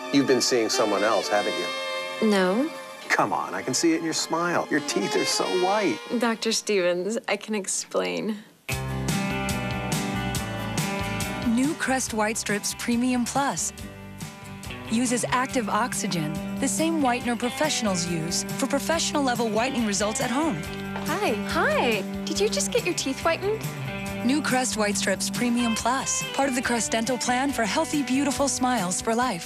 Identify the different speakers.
Speaker 1: You've been seeing someone else, haven't you?
Speaker 2: No.
Speaker 1: Come on, I can see it in your smile. Your teeth are so white.
Speaker 2: Dr. Stevens, I can explain.
Speaker 3: New Crest White Strips Premium Plus uses active oxygen, the same whitener professionals use for professional-level whitening results at home.
Speaker 2: Hi. Hi. Did you just get your teeth whitened?
Speaker 3: New Crest White Strips Premium Plus, part of the Crest Dental Plan for healthy, beautiful smiles for life.